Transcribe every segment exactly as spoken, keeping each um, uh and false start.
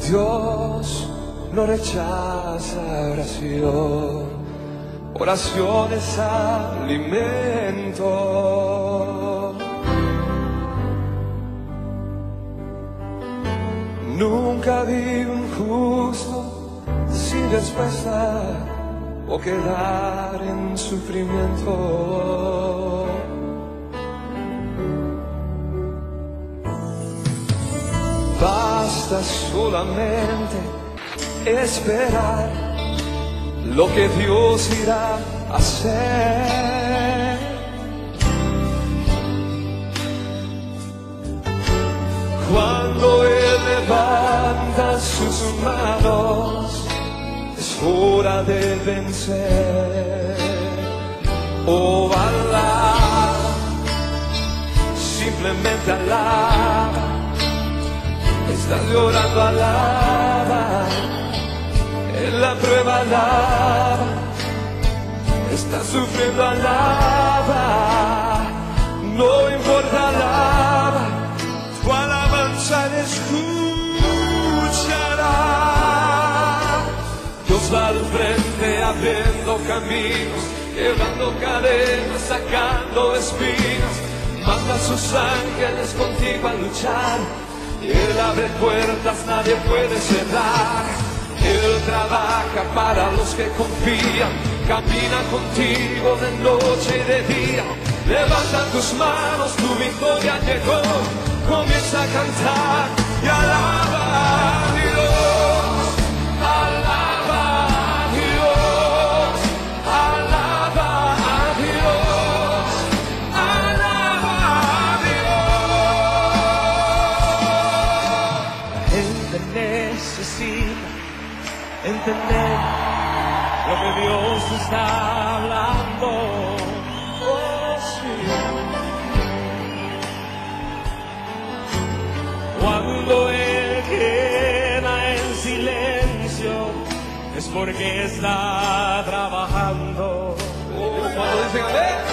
Dios no rechaza oración, oración es alimento. Nunca vi un justo sin respuesta o quedar en sufrimiento. Basta solamente esperar lo que Dios irá a hacer. Cuando Él levanta sus manos, es hora de vencer. Oh, alaba, simplemente alaba. Estás llorando, alaba. En la prueba, alaba. Estás sufriendo, alaba. No importa, alaba. Tu alabanza le escuchará. Dios va al frente abriendo caminos, quebrando cadenas, sacando espinas. Manda a sus ángeles contigo a luchar. Él abre puertas, nadie puede cerrar. Él trabaja para los que confían. Camina contigo de noche y de día. Levanta tus manos, tu victoria llegó. Comienza a cantar y alaba a Dios. Alaba a Dios. Alaba a Dios. Alaba a Dios. La gente necesita entender lo que Dios está hablando. Oh, sí. Cuando Él queda en silencio es porque está trabajando. Oh, cuando dicen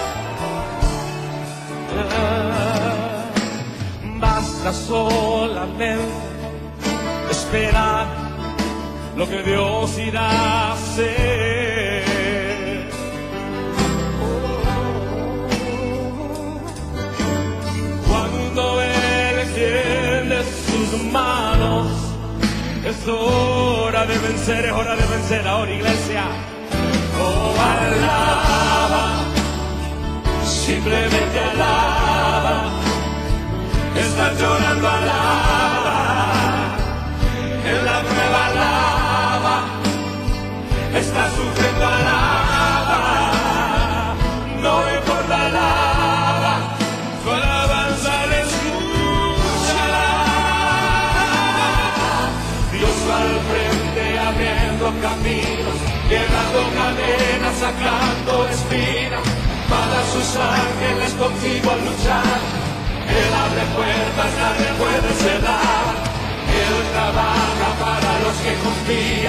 amén, basta solamente esperar lo que Dios irá a hacer. Cuando Él extiende sus manos, es hora de vencer, es hora de vencer ahora, iglesia. Oh, alaba, simplemente alaba. Estás llorando, alaba. En la prueba, alaba. Estás sufriendo, alaba. No importa, alaba. Tu alabanza le escuchará. Dios va al frente abriendo caminos, quebrando cadenas, sacando espinas. Manda a sus ángeles contigo a luchar. Él abre puertas, nadie puede cerrar. Él trabaja para los que confían.